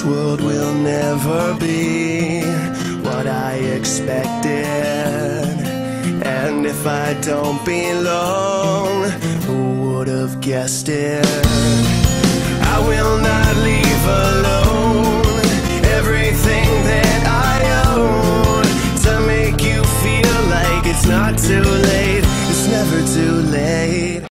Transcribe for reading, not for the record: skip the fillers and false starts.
world will never be what I expected. And if I don't belong, who would have guessed it? I will not leave alone.